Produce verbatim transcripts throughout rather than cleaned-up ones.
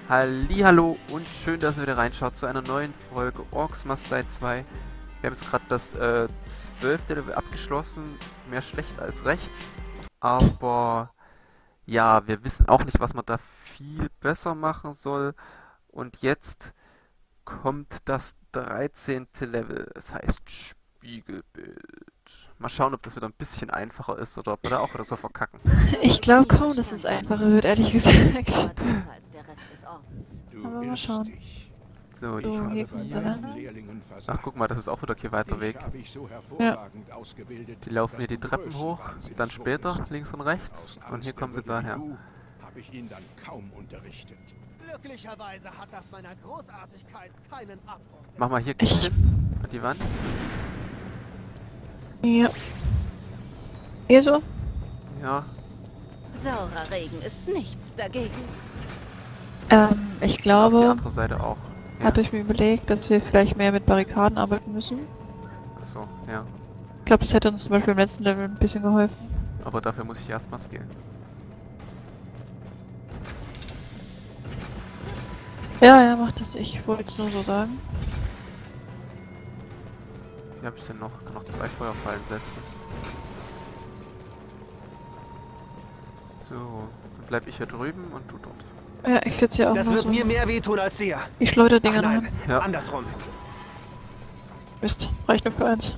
Hallihallo und schön, dass ihr wieder reinschaut zu einer neuen Folge Orcs Must Die zwei. Wir haben jetzt gerade das äh, zwölfte Level abgeschlossen, mehr schlecht als recht, aber ja, wir wissen auch nicht, was man da viel besser machen soll. Und jetzt kommt das dreizehnte Level, es heißt Spiegelbild. Mal schauen, ob das wieder ein bisschen einfacher ist oder ob wir da auch wieder so verkacken. Ich glaube kaum, dass es einfacher wird, ehrlich gesagt. Aber mal schauen. So, die So, kommen hier kommt sie lang. Ach, guck mal, das ist auch wieder kein weiter Weg. Ja. Die laufen hier die Treppen hoch, dann später links und rechts und hier kommen sie daher. Habe ich ihn dann kaum unterrichtet. Glücklicherweise hat das meiner Großartigkeit keinen Abbruch. Mach mal hier gleich hin, an die Wand. Ja. Hier so? Ja, Saurer Regen ist nichts dagegen. Ähm, ich auf die glaube, andere Seite auch. Ja. hatte ich mir überlegt, dass wir vielleicht mehr mit Barrikaden arbeiten müssen. Achso, ja. Ich glaube, das hätte uns zum Beispiel im letzten Level ein bisschen geholfen. Aber dafür muss ich erstmal skillen. Ja, ja, mach das. Ich wollte es nur so sagen. Wie habe ich denn noch? Ich kann noch zwei Feuerfallen setzen. So, dann bleib ich hier drüben und du dort. Ja, ich setze ja auch Das noch wird so mir mehr wehtun als dir. die Ach Schleuderdinger nein, rein. Ja. andersrum. Mist, reicht nur für eins.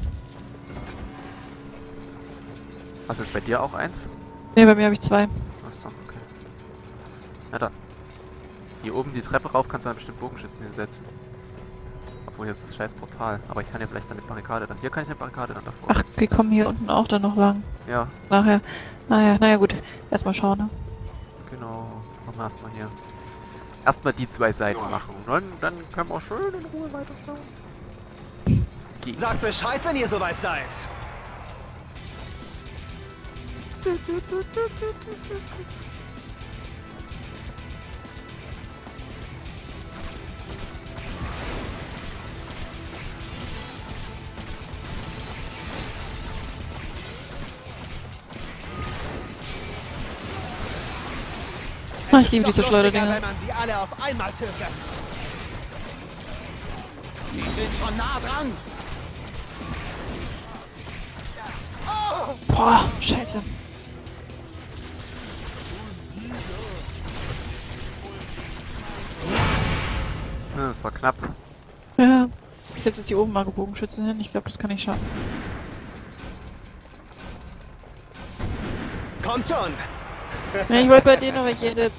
Hast du jetzt bei dir auch eins? Ne, bei mir habe ich zwei. Achso, okay. Na dann. Hier oben die Treppe rauf kannst du dann bestimmt Bogenschützen hinsetzen. Obwohl hier ist das scheiß Portal. Aber ich kann ja vielleicht dann eine Barrikade dann. Hier kann ich eine Barrikade dann davor Ach, setzen. wir kommen hier unten auch dann noch lang. Ja, Nachher. Naja, naja, gut. Erstmal schauen, ne? genau. Machen wir erstmal hier. Erstmal die zwei Seiten machen. Und dann, dann können wir schön in Ruhe weiterschauen. Geh. Sagt Bescheid, wenn ihr soweit seid. Ah, ich liebe Doch diese lustiger, Schleuderdinger. wenn man sie alle auf einmal tötet. Die sind schon nah dran. Boah, scheiße. Ja, das war knapp. Ja. Ich setze jetzt hier oben mal Bogenschützen hin. Ich glaube, das kann ich schaffen. Kommt schon. Ja, ich wollte bei denen aber jede...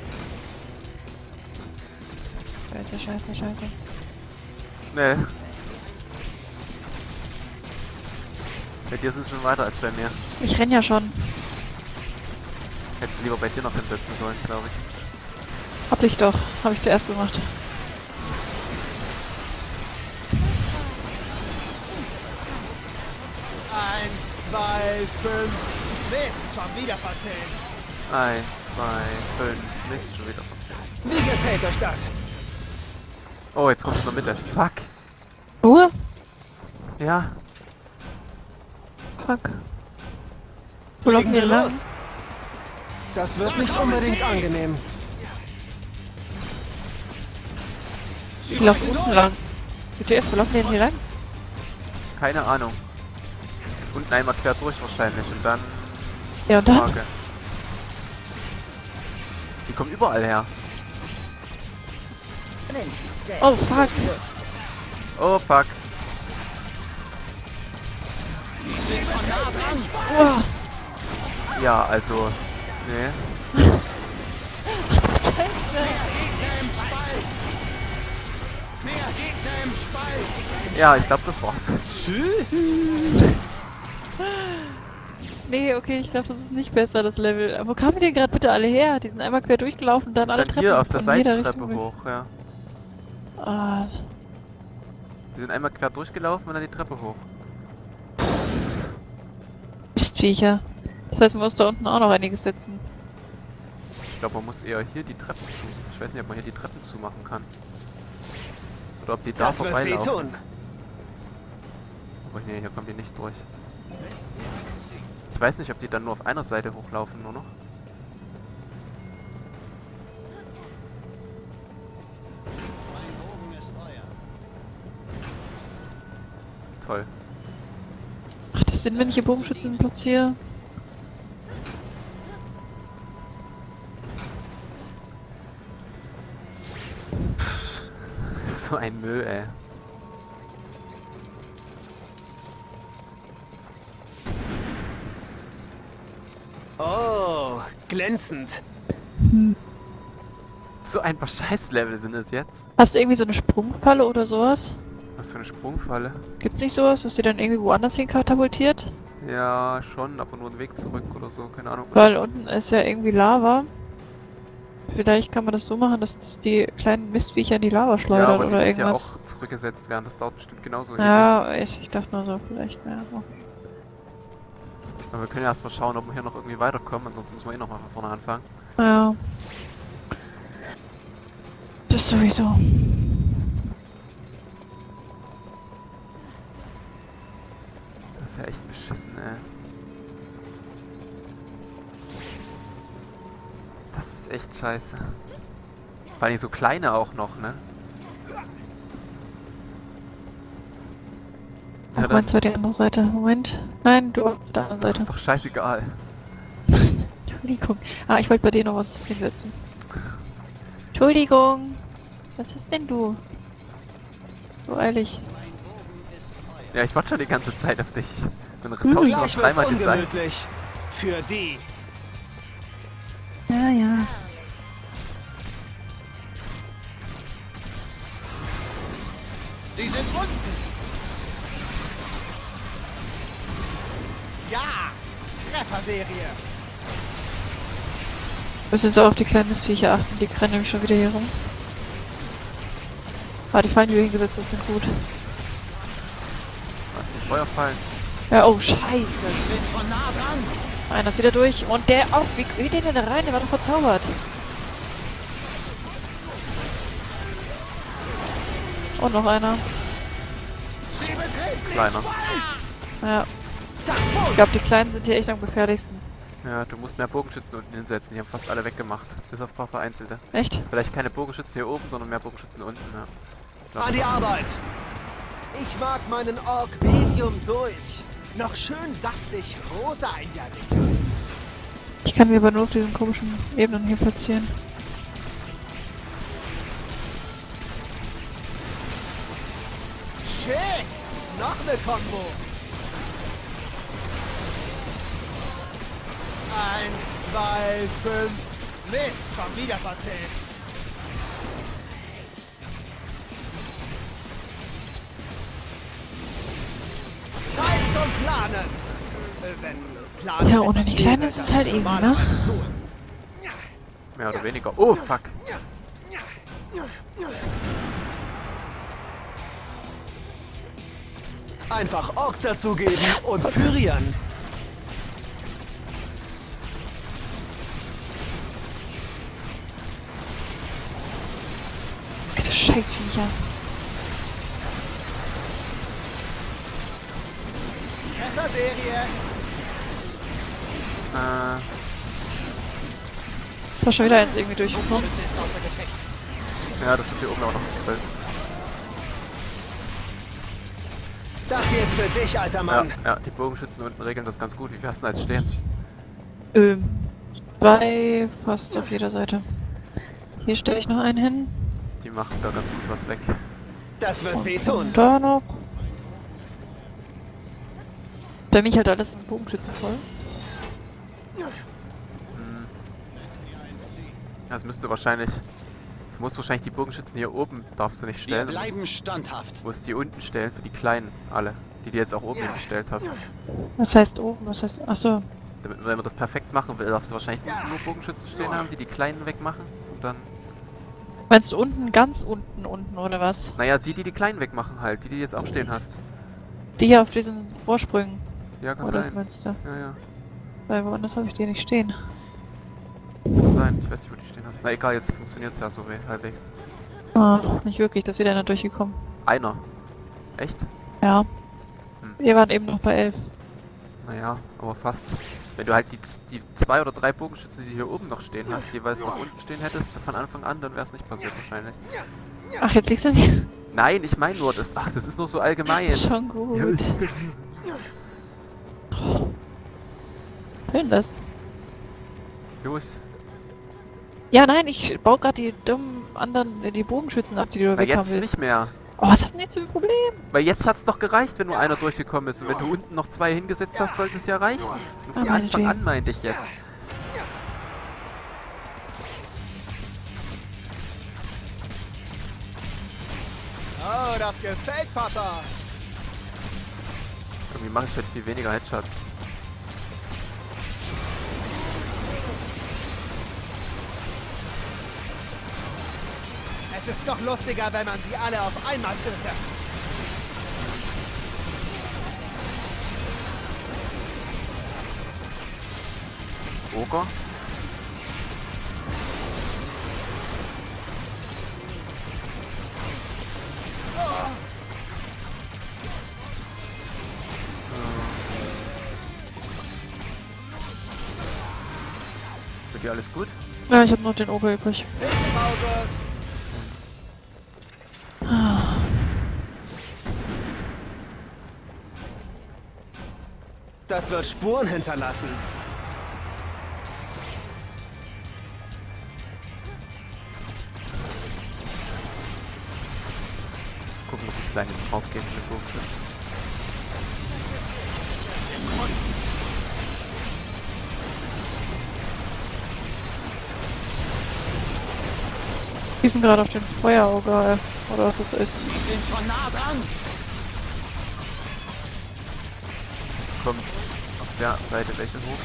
Scheiße, scheiße, scheiße. Nee. Bei dir sind sie schon weiter als bei mir. Ich renn ja schon. Hättest du lieber bei dir noch hinsetzen sollen, glaube ich. Hab ich doch. Hab ich zuerst gemacht. Eins, zwei, fünf. Mist, schon wieder verzählt. Eins, zwei, fünf. Mist, schon wieder verzählt. Wie gefällt euch das? Oh, jetzt kommt in der Mitte. Fuck. Ruhe? Ja. Fuck. Wo laufen die Legen wir lang? los. Das wird nicht unbedingt angenehm. Die laufen unten lang. Bitte erst, wo laufen die denn hier lang? Keine Ahnung. Unten einmal quer durch wahrscheinlich und dann... Ja, und dann? Frage. Die kommen überall her. Oh, fuck. Oh, fuck. Uah. Ja, also... Nee. Ja, ich glaube, das war's. Nee, okay, ich glaube, das ist nicht besser, das Level. Aber wo kamen die denn gerade bitte alle her? Die sind einmal quer durchgelaufen, dann alle Dann Treppen hier auf der von jeder Seitentreppe Richtung hoch, ja. weg. Ah, Die sind einmal quer durchgelaufen und dann die Treppe hoch. Mistviecher. Das heißt, man muss da unten auch noch einiges setzen. Ich glaube, man muss eher hier die Treppen zu. Ich weiß nicht, ob man hier die Treppen zumachen kann. Oder ob die da Das wird vorbeilaufen. wehtun. Aber nee, hier kommen die nicht durch. Ich weiß nicht, ob die dann nur auf einer Seite hochlaufen, nur noch. Toll. Ach, das sind, wenn ich hier Bogenschützen platziere. So ein Müll, ey. Oh, glänzend. So ein paar Scheißlevel sind es jetzt. Hast du irgendwie so eine Sprungfalle oder sowas? Was für eine Sprungfalle. Gibt's nicht sowas, was dir dann irgendwie woanders hin katapultiert? Ja, schon, aber nur einen Weg zurück oder so, keine Ahnung. Weil unten ist ja irgendwie Lava. Vielleicht kann man das so machen, dass das die kleinen Mistviecher in die Lava Ja, schleudert aber die oder müssen ja irgendwas. auch zurückgesetzt werden, das dauert bestimmt genauso ewig. Ja, ich, ich dachte nur so, vielleicht, ja. Aber wir können ja erstmal schauen, ob wir hier noch irgendwie weiterkommen, ansonsten müssen wir eh nochmal von vorne anfangen. Ja. Das sowieso. Das ist ja echt beschissen, ey. Das ist echt scheiße. Vor allem so kleine auch noch, ne? Ja, Ja, meinst du die andere Seite? Moment. Nein, du auf der anderen das Seite. ist doch scheißegal. Entschuldigung. Ah, ich wollte bei dir noch was hinsetzen. Entschuldigung. Was ist denn du? So eilig. Ja, ich warte schon die ganze Zeit auf dich. Dann Hm. tauschen wir Gleich noch wird's dreimal gesagt. ungemütlich. Für die. Ja, ja. Sie sind unten. Ja, Trefferserie. Wir müssen jetzt auch auf die kleinen Mistviecher achten, die rennen nämlich schon wieder hier rum. Ah, die Fallen, die wir hingesetzt haben, sind gut. Lass den Feuer fallen. Ja, oh, scheiße. Sie sind schon nah dran. Einer ist wieder durch. Und der auch. Wie geht der denn da rein? Der war doch verzaubert. Und noch einer. Sie betreten Kleiner. Ja. Zack, Ich glaube, die Kleinen sind hier echt am gefährlichsten. Ja, du musst mehr Bogenschützen unten hinsetzen. Die haben fast alle weggemacht. Bis auf ein paar vereinzelte. Echt? Vielleicht keine Bogenschützen hier oben, sondern mehr Bogenschützen unten, ja. an die Arbeit. Ich mag meinen Ork Medium durch. Noch schön saftig rosa in der Mitte. Ich kann sie aber nur auf diesen komischen Ebenen hier platzieren. Schick. Noch eine Kombo. Eins, zwei, fünf. Mist, schon wieder verzählt. Zeit zum Planen. Äh, wenn Planen Ja, ohne etwas die Kleinen wäre, ist es das halt wir easy, ne? normalerweise tun. Mehr oder weniger. Oh, fuck. Einfach Orks dazugeben und pürieren. Diese Scheißviecher. Trefferserie. Äh, Da ist schon wieder eins irgendwie durchgekommen. Schütze ist außer Gefecht. ja, das wird hier oben auch noch gekillt. Das hier ist für dich, alter Ja, Mann. ja, die Bogenschützen unten regeln das ganz gut. Wie viel hast du denn als stehen? Ähm. Zwei fast auf jeder Seite. Hier stelle ich noch einen hin. Die machen da ganz gut was weg. Das wird wehtun. Und da noch. Bei mich halt alles ein Bogenschützen voll. Das müsste wahrscheinlich... Du musst wahrscheinlich die Bogenschützen hier oben, darfst du nicht Wir stellen. Du bleiben standhaft. musst, musst die unten stellen für die Kleinen, alle. Die du jetzt auch oben hingestellt hast. Was heißt oben? Was heißt. Achso. Damit, wenn man das perfekt machen will, darfst du wahrscheinlich nur Bogenschützen stehen haben, die die Kleinen wegmachen. Und dann... Meinst du unten, ganz unten, unten oder was? Naja, die, die die Kleinen wegmachen halt. Die, die jetzt auch stehen hast. Die hier auf diesen Vorsprüngen. Ja, kann Oder was sein. meinst du? Ja, ja. Weil woanders habe ich die nicht stehen. Kann sein. Ich weiß nicht, wo die stehen hast. Na egal, jetzt funktioniert es ja so we- halbwegs. Ah, nicht wirklich, da ist wieder einer durchgekommen. Einer. Echt? Ja. Hm. Wir waren eben noch bei elf. Naja, aber fast. Wenn du halt die, z- die zwei oder drei Bogenschützen, die hier oben noch stehen hast, jeweils noch unten stehen hättest, von Anfang an, dann wäre es nicht passiert wahrscheinlich. Ach, jetzt liegst du nicht. Nein, ich meine nur, das, ach, das ist nur so allgemein. Schon gut. Schön das. Los. Ja, nein, ich baue gerade die dummen anderen, äh, die Bogenschützen ab, die du Na, weg haben jetzt willst. nicht mehr. Oh, was hast du denn jetzt für ein Problem? Weil jetzt hat's doch gereicht, wenn nur einer durchgekommen ist. Und wenn du unten noch zwei hingesetzt hast, sollte es ja reichen. Und von Ah, Anfang meinetwegen. an meinte ich jetzt. Oh, das gefällt Papa. Irgendwie mache ich halt viel weniger Headshots. Es ist doch lustiger, wenn man sie alle auf einmal tötet. Oger. So. Bei dir alles gut? Ja, ich habe noch den Oger übrig. Pause. Das wird Spuren hinterlassen. Gucken, ob die Kleinen jetzt draufgehen mit dem Bogenschützen. Die sind gerade auf den Feueroger, äh, oder was das ist. Die sind schon nah dran. Jetzt kommt auf der Seite welche hoch.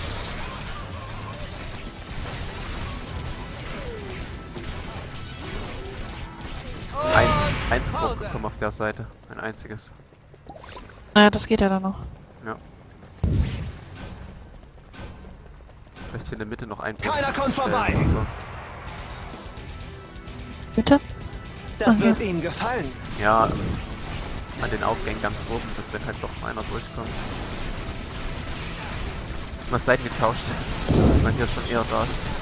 Eins ist, eins ist hochgekommen auf der Seite. Ein einziges. Naja, das geht ja dann noch. Ja. Jetzt vielleicht hier in der Mitte noch ein Keiner kommt stellen vorbei. oder so. Bitte? Das Okay. wird ihm gefallen. Ja, an den Aufgängen ganz oben, dass wenn halt doch mal einer durchkommt. Mal Seiten getauscht. Man hier schon eher da ist.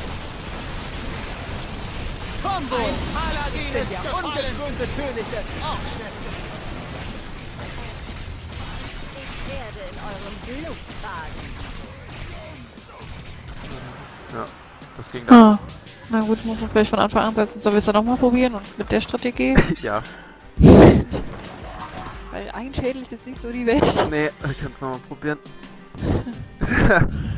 Combo! Paladin ist der ungekrönte König des Orkschnetzels. Ich werde in eurem Blut baden. Ja, das ging dann. Ah. Na gut, muss man vielleicht von Anfang an setzen. Sollen wir es dann nochmal probieren und mit der Strategie? Ja. Weil ein Schädel ist jetzt nicht so die Welt. Nee, wir können es nochmal probieren. Wir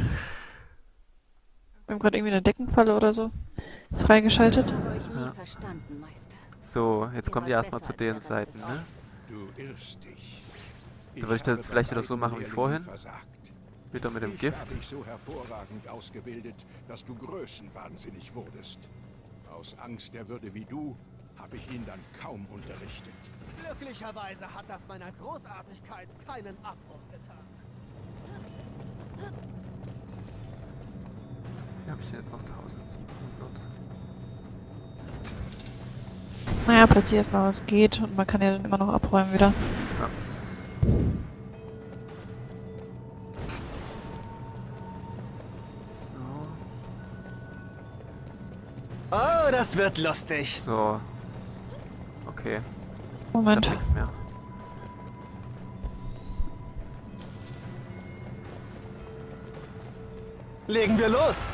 haben gerade irgendwie eine Deckenfalle oder so freigeschaltet. Ich habe euch nie Ja. verstanden, Meister. So, jetzt kommt ihr erstmal zu den Seiten, ne? Du irrst dich. Dann würde ich das jetzt vielleicht wieder so machen wie vorhin. Versagt. Wieder mit dem Ich Gift. habe dich so hervorragend ausgebildet, dass du größenwahnsinnig wurdest. Aus Angst, der würde wie du, habe ich ihn dann kaum unterrichtet. Glücklicherweise hat das meiner Großartigkeit keinen Abbruch getan. Hier habe ich jetzt noch eintausendsiebenhundert. Naja, platzier erstmal, was geht und man kann ja dann immer noch abräumen wieder. Ja. So. Oh, das wird lustig. So. Okay. Ich Moment. hab nichts mehr. Legen wir los.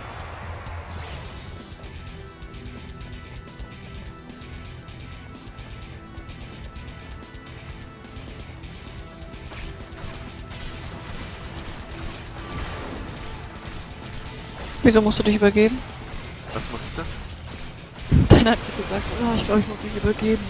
Wieso musst du dich übergeben? Was muss ich das? Deiner hat gesagt, oh, ich glaube, ich muss mich übergeben.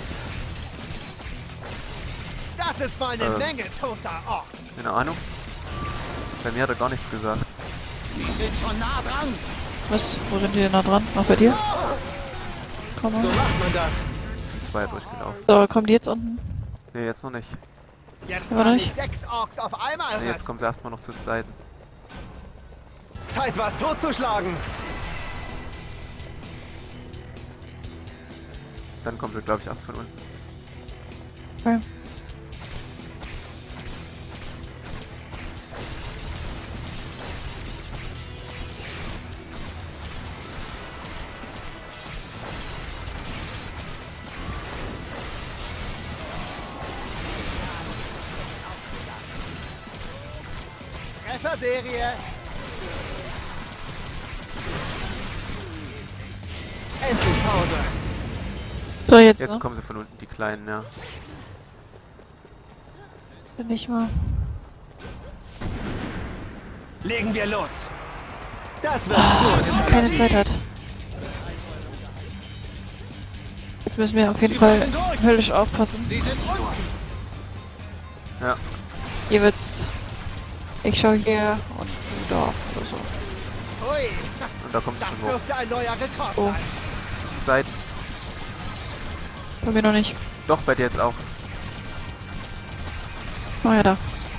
Das ist mal eine Ähm. Menge toter Orks. Keine Ahnung. Bei mir hat er gar nichts gesagt. Die sind schon nah dran. Was? Wo sind die denn da dran? Auch bei dir? Komm So mal. macht man das. Sind zwei durchgelaufen. So, kommen die jetzt unten? Ne, jetzt noch nicht. Jetzt Aber kann nicht. ich sechs Orks auf einmal Ne, jetzt rösten. kommt sie erstmal noch zu den Seiten. Zeit, was totzuschlagen. Dann kommt er, glaube ich, erst von unten. Okay. Trefferserie. Endlich Pause. So, jetzt, Jetzt ne? kommen sie von unten, die Kleinen, ja. Bin ich mal. Legen wir los. Das wird Ah, Spuren wenn man keine hinterlassen. Zeit hat. Jetzt müssen wir auf jeden Fall höllisch aufpassen. Sie sind unten. Ja. Hier wird's. Ich schau hier und du da oder so. Ui, Und da kommst du das schon hoch. dürfte ein neuer Rekord Oh. sein. Seit. Bei mir noch nicht. Doch, bei dir jetzt auch. Oh ja, da.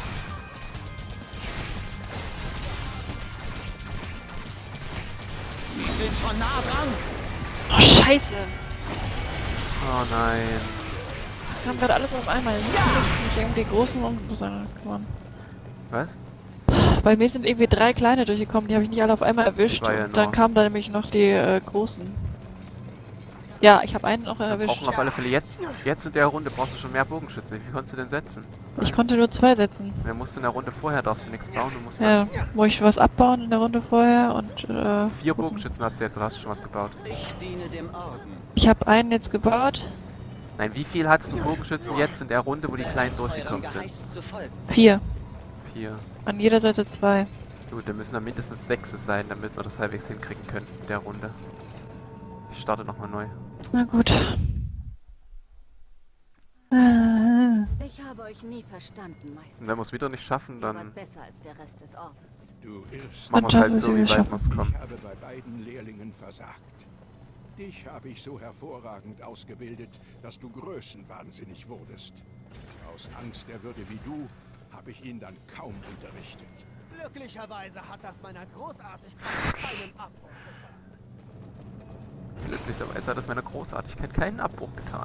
Die sind schon nah dran. Oh, scheiße. Oh nein. Wir haben gerade alles auf einmal. Ich muss mich irgendwie die großen und kümmern. Was? Bei mir sind irgendwie drei kleine durchgekommen, die habe ich nicht alle auf einmal erwischt. Zwei ja Und dann nur. kamen da nämlich noch die äh, großen. Ja, ich habe einen noch Wir erwischt. brauchen auf alle Fälle jetzt. Jetzt in der Runde brauchst du schon mehr Bogenschützen. Wie viel konntest du denn setzen? Ich konnte nur zwei setzen. Wer musst du in der Runde vorher, darfst du nichts bauen. Du musst Ja, dann muss ich was abbauen in der Runde vorher und äh, vier Bogenschützen hast du jetzt, oder hast du schon was gebaut? Ich diene dem Orden. ich habe einen jetzt gebaut. Nein, wie viel hast du Bogenschützen jetzt in der Runde, wo die Kleinen durchgekommen sind? Geheiß zu folgen. Vier. Vier. An jeder Seite zwei. Gut, dann müssen da mindestens sechs sein, damit wir das halbwegs hinkriegen können in der Runde. Ich starte nochmal neu. Na gut. Äh, Ich habe euch nie verstanden, Meister. Und wenn wir es wieder nicht schaffen, Ihr wart dann besser als der Rest des Ordens. Du irrst. machen wir es halt schaffen so, sie wie es weit schaffen. wir es kommen. Ich habe bei beiden Lehrlingen versagt. Dich habe ich so hervorragend ausgebildet, dass du größenwahnsinnig wurdest. Aus Angst der Würde wie du, habe ich ihn dann kaum unterrichtet. Glücklicherweise hat das meiner Großartigkeit keinen Abbruch getan. Glücklicherweise hat es meiner Großartigkeit keinen Abbruch getan.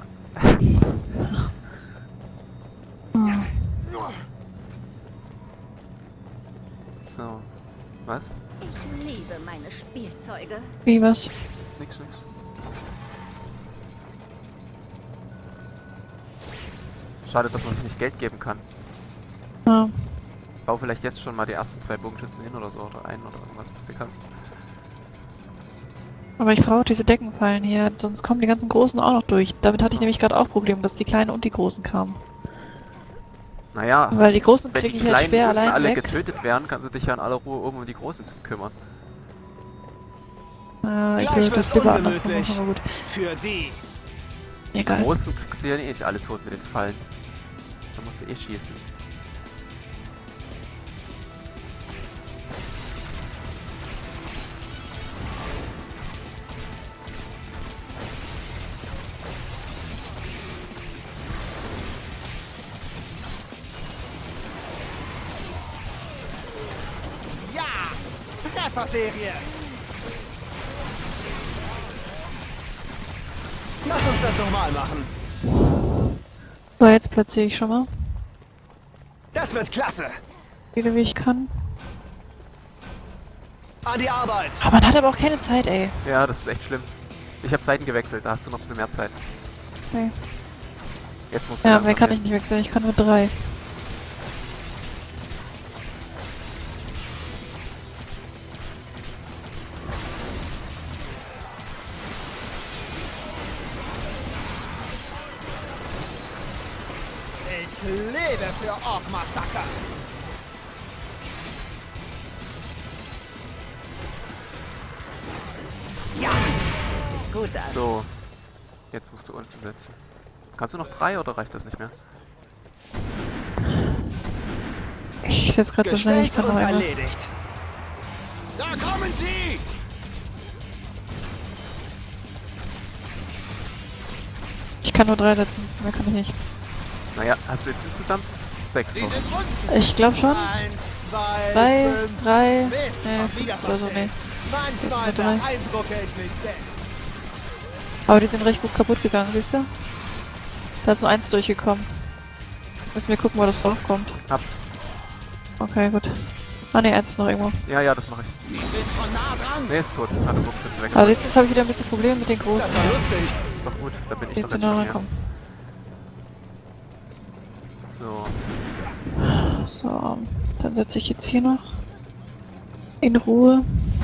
So. Was? Ich liebe meine Spielzeuge. wie was? Nix, nix. Schade, dass man sich nicht Geld geben kann. Ja. Bau vielleicht jetzt schon mal die ersten zwei Bogenschützen hin oder so, oder einen oder irgendwas, was du kannst. Aber ich brauche diese Deckenfallen hier, sonst kommen die ganzen Großen auch noch durch. Damit hatte ich So. nämlich gerade auch Probleme, dass die Kleinen und die Großen kamen. Naja, Weil die Großen wenn kriege die ich halt Kleinen schwer unten allein alle weg. getötet werden, kannst du dich ja in aller Ruhe oben um die Großen zu kümmern. Äh, ich Gleich würde wird's das lieber andersrum ungemütlich. machen, aber gut. Für die. Die Egal. Großen kriegst du ja eh nicht alle tot mit den Fallen. Da musst du eh schießen. Ja! Trefferserie! Lass uns das nochmal machen. So, jetzt platziere ich schon mal. Das wird klasse. Viele wie ich kann. An die Arbeit. Aber man hat aber auch keine Zeit, ey. Ja, das ist echt schlimm. Ich habe Seiten gewechselt, da hast du noch ein bisschen mehr Zeit. Okay. Jetzt musst du Ja, langsam mehr kann ich gehen. nicht wechseln, ich kann nur drei. Ich lebe für Ork-Massaker. Ja! Sieht gut an. So. Jetzt musst du unten setzen. Kannst du noch drei oder reicht das nicht mehr? Ich setze gerade so schnell, ich Gestellt kann noch und einmal. erledigt. Da kommen sie! Ich kann nur drei setzen, mehr kann ich nicht. Naja, hast du jetzt insgesamt sechs. Sie noch. sind unten. Ich glaube schon. Eins, zwei, Drei, fünf. drei, Mist, nee, schon wieder fünf oder so, nee. verzählt. Manchmal Nur drei. beeindrucke ich mich selbst. Aber die sind recht gut kaputt gegangen, siehst du? Da ist nur eins durchgekommen. Müssen wir gucken, wo das draufkommt. Hab's. Okay, gut. Ah ne, eins ist noch irgendwo. Ja, ja, das mache ich. Sie sind schon nah dran. Nee, ist tot. Hat den Bogenschütze weg. Aber jetzt habe ich wieder ein bisschen Probleme mit den großen, Das war lustig. Ist doch gut, da bin ich die doch zu jetzt nah schon rankommen. hier. So. So, dann setze ich jetzt hier noch. In Ruhe.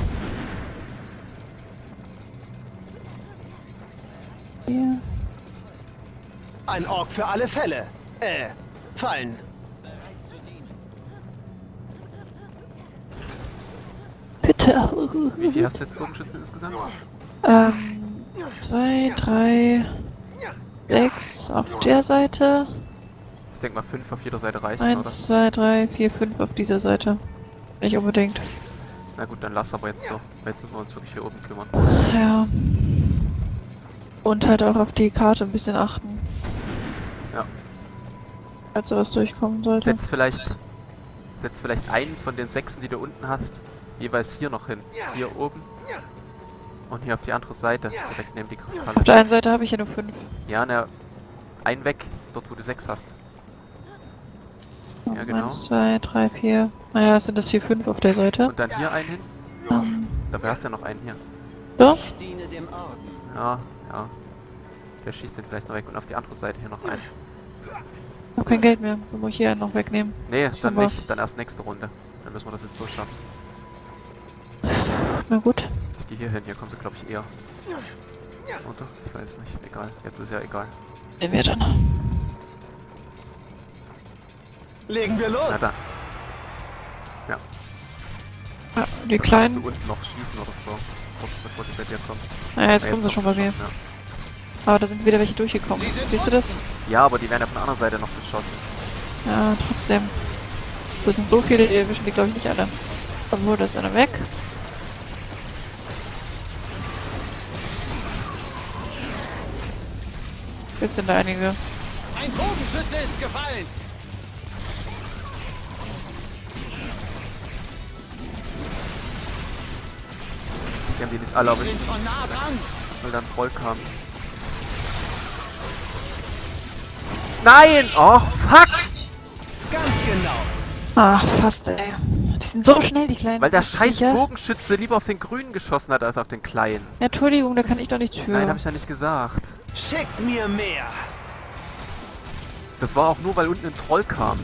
Hier. Ein Ork für alle Fälle. Äh, Fallen. Bitte. Wie viel hast du jetzt Bogenschützen insgesamt? Ähm, zwei, drei, sechs auf der Seite. Ich denke mal fünf auf jeder Seite reichen, Eins, zwei, drei, vier, fünf auf dieser Seite. Nicht unbedingt. oder? Na gut, dann lass aber jetzt so. Weil jetzt müssen wir uns wirklich hier oben kümmern. Ja. Und halt auch auf die Karte ein bisschen achten. Ja. Falls sowas durchkommen sollte. Setz vielleicht, setz vielleicht einen von den Sechsen, die du unten hast, jeweils hier noch hin. Hier oben. Und hier auf die andere Seite. Direkt neben die Kristalle. Auf der einen Seite habe ich ja nur fünf. Ja, ne, einen weg. Dort, wo du sechs hast. Ja, genau. Eins, zwei, drei, vier. Naja, sind das vier, fünf auf der Seite. Und dann hier einen hin. Ähm, Dafür hast du ja noch einen hier. so. Ich diene dem Orden. Ja, ja. Der schießt den vielleicht noch weg. Und auf die andere Seite hier noch einen. Ich habe kein Geld mehr. Dann muss ich hier einen noch wegnehmen. Nee, dann Aber- nicht. Dann erst nächste Runde. Dann müssen wir das jetzt so schaffen. Na gut. Ich gehe hier hin. Hier kommen sie, glaube ich, eher. Oder? Ich weiß nicht. Egal. Jetzt ist ja egal. Nehmen wir dann. Legen wir Na los. dann. Ja. Ja, die Dann kannst kleinen. du unten noch schießen oder so. Kurz bevor die bei dir kommen. Naja, jetzt Ja, kommen sie schon bei mir. Ja. Aber da sind wieder welche durchgekommen. Siehst du das? ja, aber die werden ja von der anderen Seite noch beschossen. Ja, trotzdem. Das sind so viele, die erwischen die glaube ich nicht alle. Obwohl, da ist einer weg. Jetzt sind da einige. Ein Bogenschütze ist gefallen. Die haben die nicht alle, aber ich, Sind schon nah dran. weil da ein Troll kam. Nein! Oh, fuck! Ganz genau. Ach, fast, ey. Die sind so schnell, die kleinen. Weil der scheiß Viecher. Bogenschütze lieber auf den Grünen geschossen hat, als auf den Kleinen. Ja, Entschuldigung, da kann ich doch nichts für. Nein, hab ich ja nicht gesagt. Schickt mir mehr. Das war auch nur, weil unten ein Troll kam.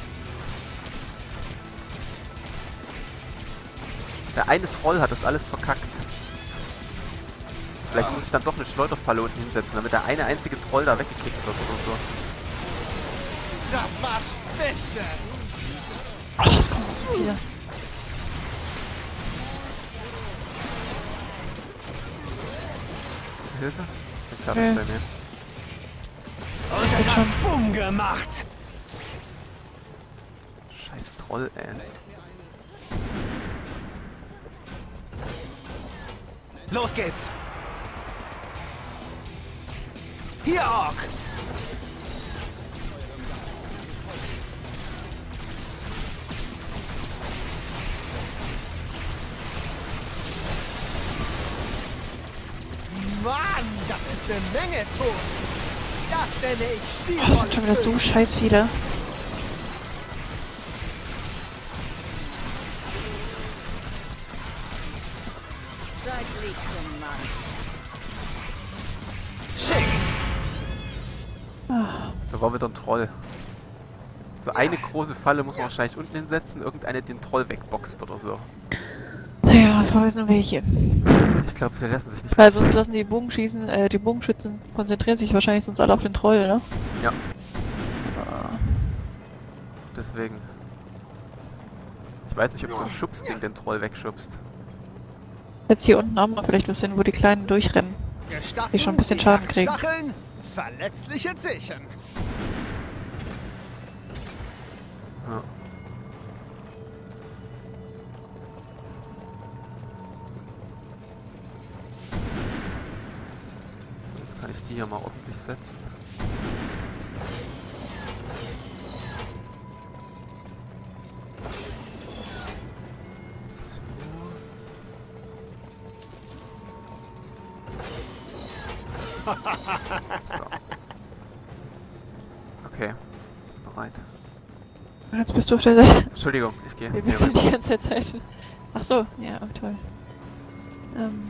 Der eine Troll hat das alles verkackt. Vielleicht muss ich dann doch eine Schleuderfalle unten hinsetzen, damit der eine einzige Troll da weggekickt wird oder so. Das war spitze. Ach, es kommen so viele. Hast du Hilfe? Ich bin fertig Nee. bei mir. Und es hat Bumm gemacht. Scheiß Troll, ey. Los geht's. Hier, Ork. Mann, das ist eine Menge tot. Das nenne ich Oh, das sind schon wieder so scheiß viele. Seid lieb zum Mann. Schick. Da war wieder ein Troll. So eine große Falle muss man wahrscheinlich unten hinsetzen, irgendeine den Troll wegboxt oder so. Naja, ich weiß nur welche. Ich glaube, die lassen sich nicht... Weil sonst lassen die Bogenschießen, äh, die Bogenschützen konzentrieren sich wahrscheinlich sonst alle auf den Troll, ne? Ja, Ah. deswegen. Ich weiß nicht, ob so ein Schubsding den Troll wegschubst. Jetzt hier unten haben wir vielleicht was hin, wo die Kleinen durchrennen. Gestatten, Die schon ein bisschen die Schaden kriegen. Stacheln, verletzliche Zechen. Ja. Jetzt kann ich die hier mal ordentlich setzen. So. So. Okay. Bereit. Und jetzt bist du auf der Seite. Entschuldigung, ich gehe. Wir hier wechseln rüber. die ganze Zeit. Ach so, ja, oh, toll. Ähm,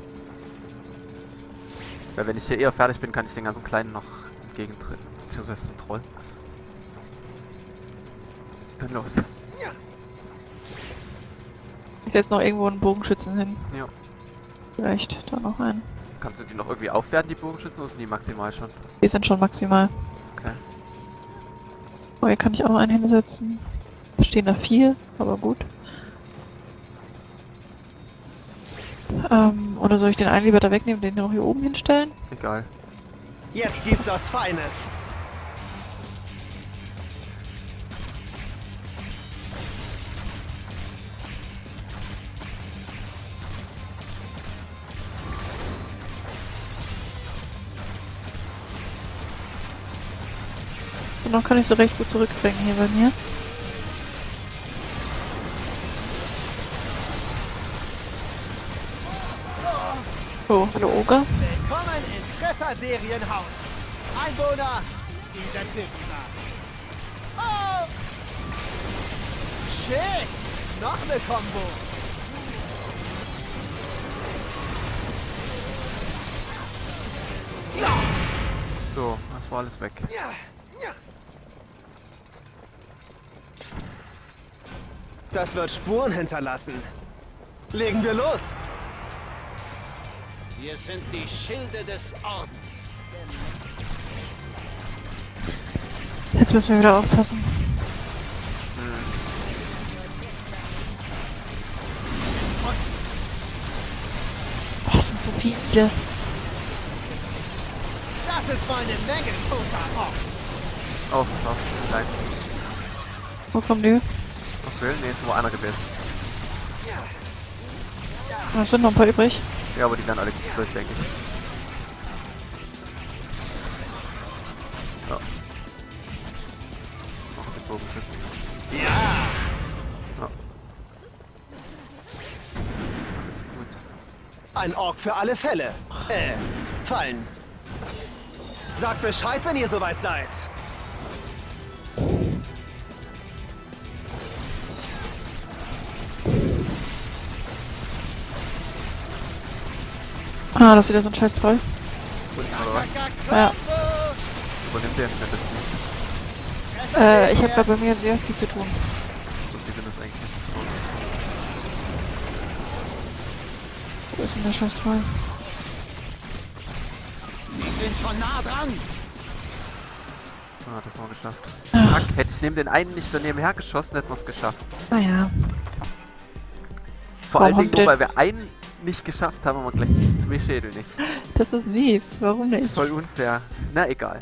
Weil wenn ich hier eher fertig bin, kann ich den ganzen Kleinen noch entgegentreten. Beziehungsweise den Troll. Dann los. Ist jetzt noch irgendwo ein Bogenschützen hin. Ja. Vielleicht da noch ein. Kannst du die noch irgendwie aufwerten, die Bogenschützen, oder sind die maximal schon? Die sind schon maximal. Okay. Oh, hier kann ich auch noch einen hinsetzen. Da stehen da vier, aber gut. Ähm, oder soll ich den einen lieber da wegnehmen, den noch hier oben hinstellen? Egal. Jetzt gibt's was Feines. Und noch kann ich so recht gut zurückdrängen hier bei mir. Oh, hallo Oger. Willkommen im Trefferserienhaus. Einwohner, dieser Tippler. Oh! Shit! Noch eine Combo. Ja! So, das war alles weg. Ja! Ja! Das wird Spuren hinterlassen. Legen wir los. Wir sind die Schilde des Ordens. Jetzt müssen wir wieder aufpassen. Boah, das sind so viele. Das ist mal eine Menge toter Orks. Oh, pass auf, nein. Wo kommen die? Okay, nee, ist nur einer gewesen. Da sind noch ein paar übrig. Ja, aber die werden alle durch, denke ich. Ja. Noch den Bogenschützen. Ja! Ja. Alles gut. Ein Ork für alle Fälle. Äh, Fallen. Sagt Bescheid, wenn ihr soweit seid. Ah, das ist wieder so ein scheiß Troll. Unten oder was? Ja. Übernimm den, wenn du das siehst. Äh, ich habe da bei mir sehr viel zu tun. So viel sind es eigentlich nicht. Wo ist denn der scheiß Troll? Die sind schon nah dran. Ah, das haben wir geschafft. Ach. Fuck, hätte ich neben den einen nicht daneben hergeschossen, hätten wir es geschafft. Naja. Vor Warum allen Dingen haben wir nur, weil wir einen nicht geschafft haben, haben wir gleich zwei Schädel nicht. Das ist lieb. Warum nicht? Voll unfair. Na, egal.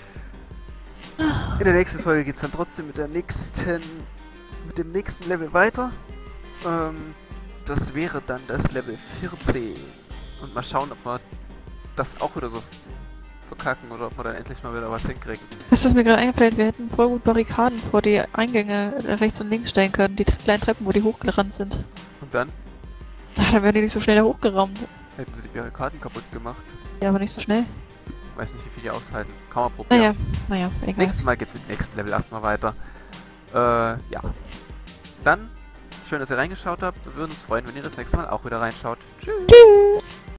In der nächsten Folge geht es dann trotzdem mit der nächsten, mit dem nächsten Level weiter. Ähm, das wäre dann das Level vierzehn. Und mal schauen, ob wir das auch wieder so verkacken oder ob wir dann endlich mal wieder was hinkriegen. Ist das mir gerade eingefallen, wir hätten voll gut Barrikaden vor die Eingänge rechts und links stellen können, die kleinen Treppen, wo die hochgerannt sind. Und dann Ach, dann wären die nicht so schnell da hochgerammt. hätten sie die Barrikaden kaputt gemacht. Ja, aber nicht so schnell. Weiß nicht, wie viel die aushalten. Kann man probieren. Naja, naja, egal. Nächstes Mal geht's mit dem nächsten Level erstmal weiter. Äh, ja. Dann, schön, dass ihr reingeschaut habt. Wir würden uns freuen, wenn ihr das nächste Mal auch wieder reinschaut. Tschüss. Tschüss.